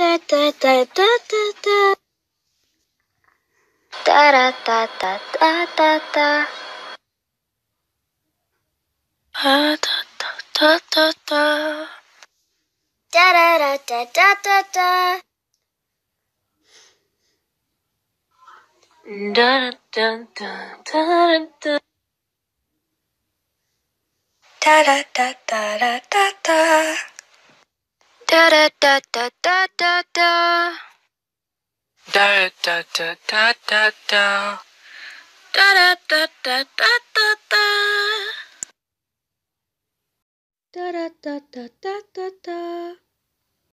Da da da da da da. Da da da da da da da. Da da da da da. Da da da da da da da. Da da da da da. Da da da da da da da. Da da da da da da da. Da da da da da da. Da da da da da da da. Da da da da da da da.